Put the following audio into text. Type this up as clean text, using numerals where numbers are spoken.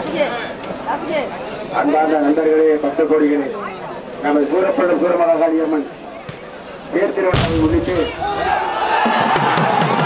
அன்பார்ந்த நண்பர்களே, பக்த கோடிகளே, நமது சூரப்பள்ளம் சூரமகாளி அம்மன் தேர் திருவிழாவை முன்னிட்டு